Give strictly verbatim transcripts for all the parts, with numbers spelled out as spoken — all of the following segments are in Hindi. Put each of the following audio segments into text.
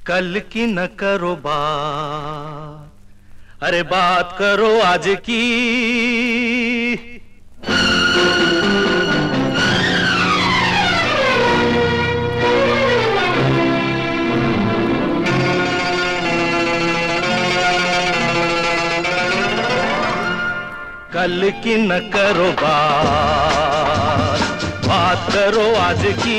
कल की न करो बात, अरे बात करो आज की। कल की न करो बात, बात करो आज की।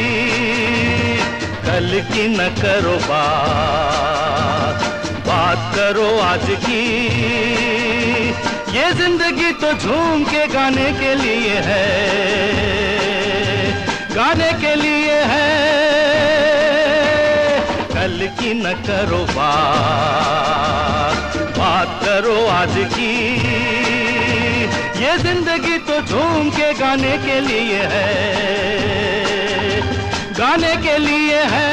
कल की न करो बात, बात करो आज की। ये जिंदगी तो झूम के गाने के लिए है, गाने के लिए है। कल की न करो बात, बात करो आज की। ये जिंदगी तो झूम के गाने के लिए है, गाने के लिए है।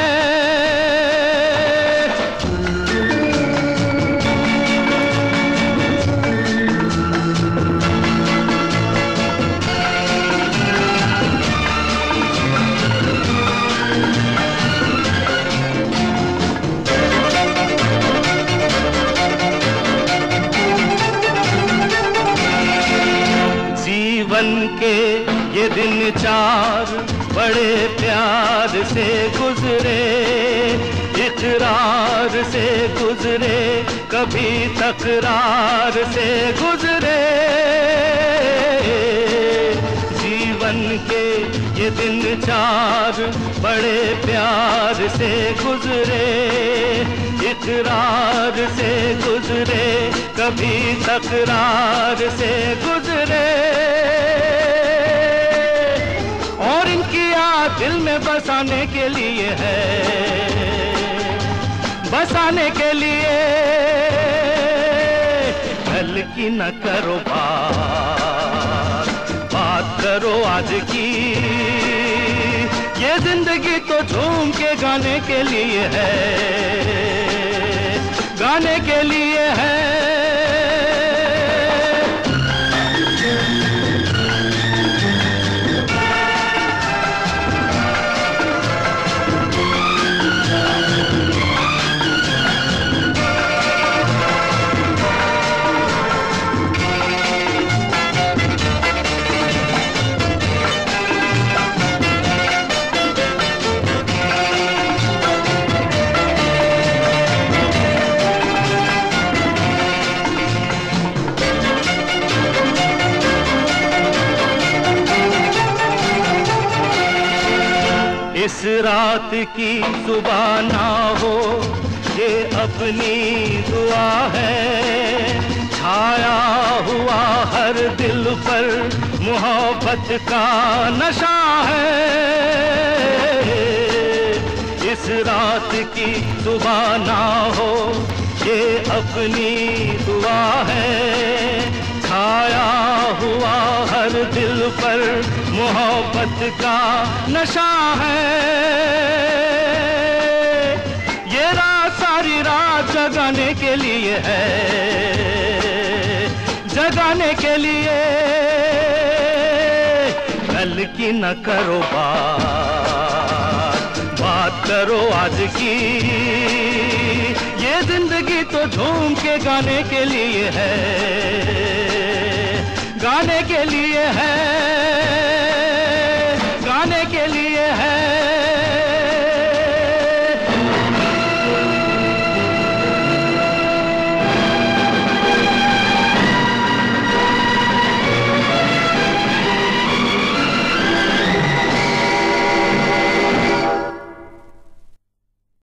जीवन के ये दिन चार बड़े प्यार से गुजरे, इकरार से गुजरे, कभी तकरार से गुजरे। जीवन के ये दिन चार बड़े प्यार से गुजरे, इकरार से गुजरे, कभी तकरार से गुजरे। और इनकी याद दिल में बसाने के लिए है, बसाने के लिए। कल की न करो बात, बात करो आज की। ये जिंदगी तो झूम के गाने के लिए है, गाने के लिए है। इस रात की सुबह ना हो ये अपनी दुआ है। छाया हुआ हर दिल पर मोहब्बत का नशा है। इस रात की सुबह ना हो ये अपनी दुआ है। छाया हुआ हर दिल पर मोहब्बत का नशा है। ये रात सारी रात जगाने के लिए है, जगाने के लिए। कल की न करो बात, बात करो आज की। ये जिंदगी तो झूम के गाने के लिए है, गाने के लिए है।